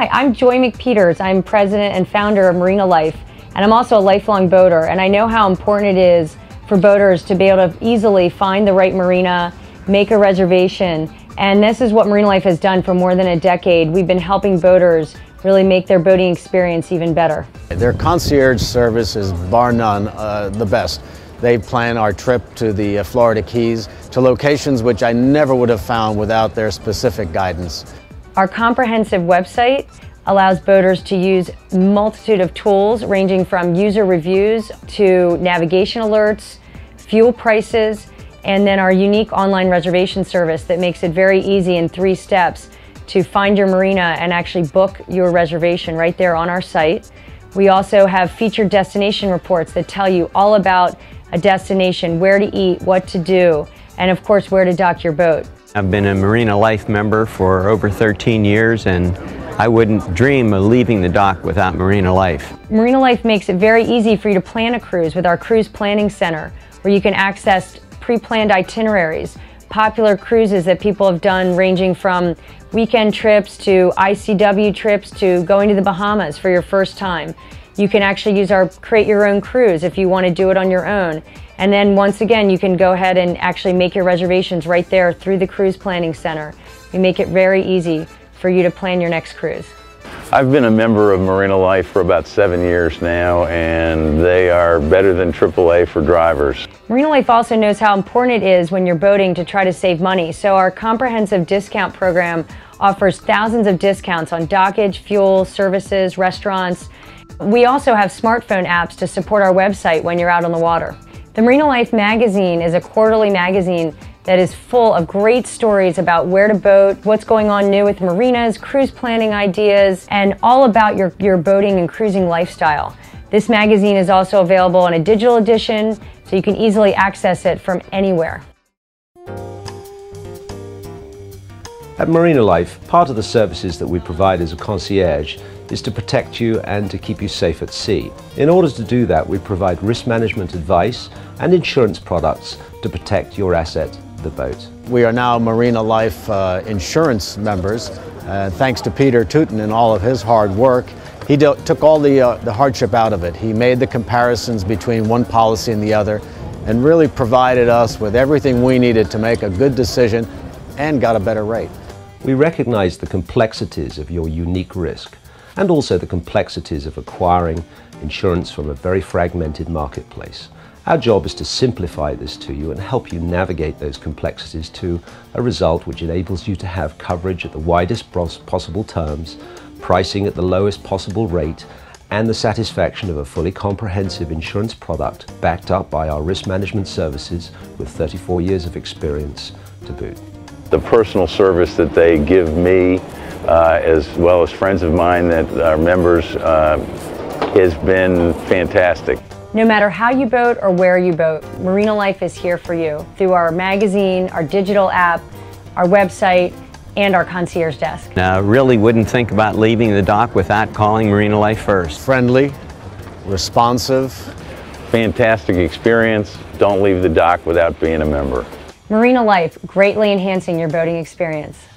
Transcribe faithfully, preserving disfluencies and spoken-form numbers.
Hi, I'm Joy McPeters. I'm president and founder of Marinalife, and I'm also a lifelong boater, and I know how important it is for boaters to be able to easily find the right marina, make a reservation, and this is what Marinalife has done for more than a decade. We've been helping boaters really make their boating experience even better. Their concierge service is bar none uh, the best. They plan our trip to the uh, Florida Keys, to locations which I never would have found without their specific guidance. Our comprehensive website allows boaters to use a multitude of tools ranging from user reviews to navigation alerts, fuel prices, and then our unique online reservation service that makes it very easy in three steps to find your marina and actually book your reservation right there on our site. We also have featured destination reports that tell you all about a destination, where to eat, what to do, and of course where to dock your boat. I've been a Marinalife member for over thirteen years, and I wouldn't dream of leaving the dock without Marinalife. Marinalife makes it very easy for you to plan a cruise with our Cruise Planning Center, where you can access pre-planned itineraries, popular cruises that people have done ranging from weekend trips to I C W trips to going to the Bahamas for your first time. You can actually use our Create Your Own Cruise if you want to do it on your own. And then once again, you can go ahead and actually make your reservations right there through the Cruise Planning Center. We make it very easy for you to plan your next cruise. I've been a member of Marinalife for about seven years now, and they are better than triple A for drivers. Marinalife also knows how important it is when you're boating to try to save money, so our comprehensive discount program offers thousands of discounts on dockage, fuel, services, restaurants. We also have smartphone apps to support our website when you're out on the water. The Marinalife magazine is a quarterly magazine that is full of great stories about where to boat, what's going on new with marinas, cruise planning ideas, and all about your, your boating and cruising lifestyle. This magazine is also available in a digital edition, so you can easily access it from anywhere. At Marinalife, part of the services that we provide as a concierge is to protect you and to keep you safe at sea. In order to do that, we provide risk management advice and insurance products to protect your asset, the boat. We are now Marinalife uh, insurance members. Uh, thanks to Peter Tooten and all of his hard work, he took all the, uh, the hardship out of it. He made the comparisons between one policy and the other and really provided us with everything we needed to make a good decision and got a better rate. We recognize the complexities of your unique risk and also the complexities of acquiring insurance from a very fragmented marketplace. Our job is to simplify this to you and help you navigate those complexities to a result which enables you to have coverage at the widest possible terms, pricing at the lowest possible rate, and the satisfaction of a fully comprehensive insurance product backed up by our risk management services with thirty-four years of experience to boot. The personal service that they give me, uh, as well as friends of mine that are members, uh, has been fantastic. No matter how you boat or where you boat, Marinalife is here for you through our magazine, our digital app, our website, and our concierge desk. Now, really wouldn't think about leaving the dock without calling Marinalife first. Friendly, responsive. Fantastic experience. Don't leave the dock without being a member. Marinalife, greatly enhancing your boating experience.